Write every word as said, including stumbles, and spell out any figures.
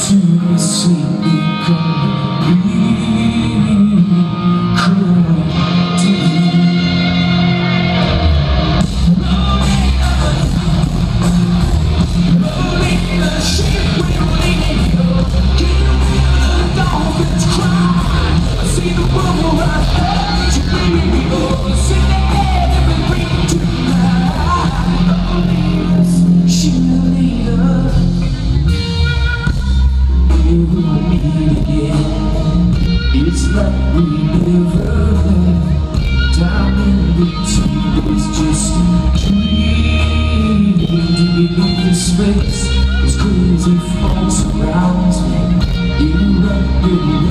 to be sweetly complete, cruelty. Rolling the ship, we're leaving you. Can you hear the dolphins cry? I see the bubble right there. You baby, we all sing the head and we bring tonight. Rolling the ship, leader. We will meet again. It's like we never left. Time in between is just a dream. Beneath the space, as crazy falls around me. You wrap your